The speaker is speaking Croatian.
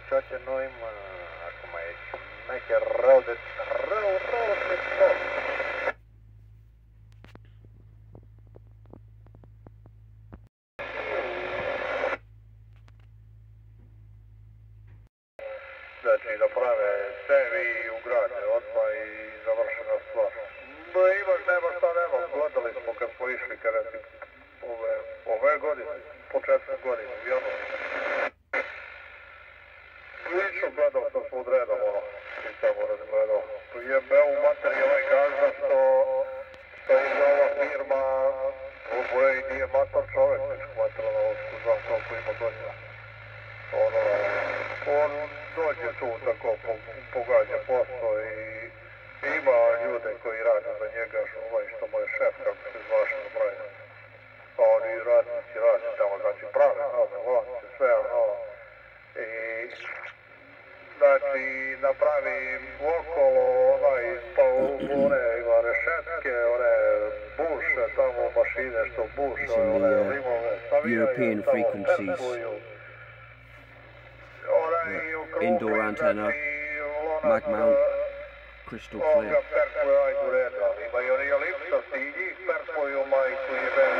Čoćeno ima, ako ma je neke rode, znači da prave cevi i ugrade odmah i završena stvar. Imaš, nemaš, gledali smo kad smo išli kada ti ove godine, početkom godine, vjerno. Lično gledao sam svud redom, i tamo razgledao. Jebe u materiju ovaj gazda što iza ova firma, ovo je i nije mator čovjek, već matrala, što znam koliko ima godina. On dođe tu tako, pogađa posao i ima ljude koji rade za njega, što mu je šef, kako se zvaše na broju. A oni radnici rade tamo, znači prave, volance, sve, i znači napravi okolo, one ima rešetke, one buše, tamo mašine što buše, one limove, European frequencies. Indoor antenna, mag mount, crystal clear. Imaju oni elipsa, i njih perkuju majku jebe.